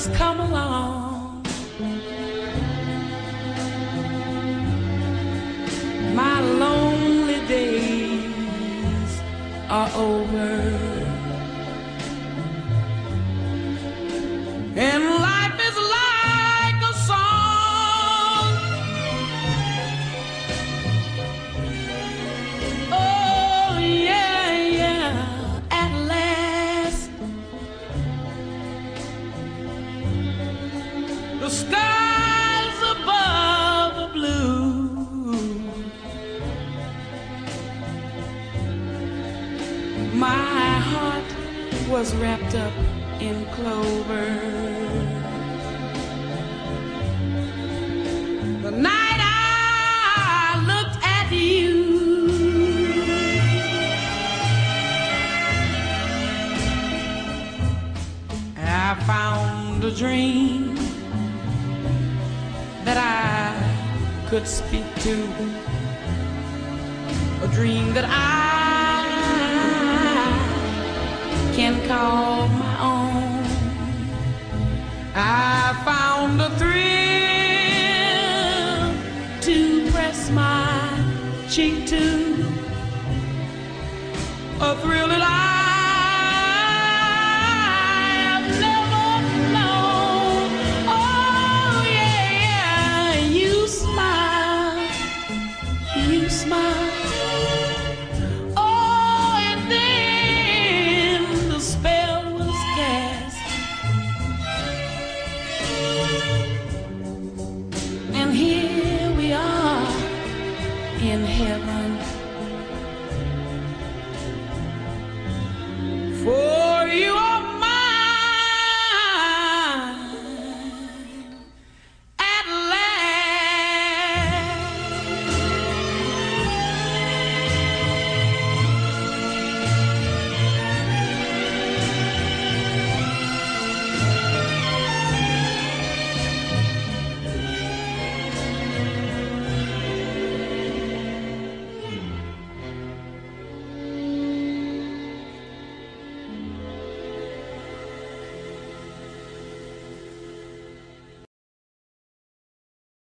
has come along. My lonely days are over, and life is like a song. Oh yeah, yeah, at last the skies above are blue. My heart was wrapped up in clover the night I looked at you. I found a dream that I could speak to, a dream that I can call my own. I found a thrill to press my cheek to, a thrill that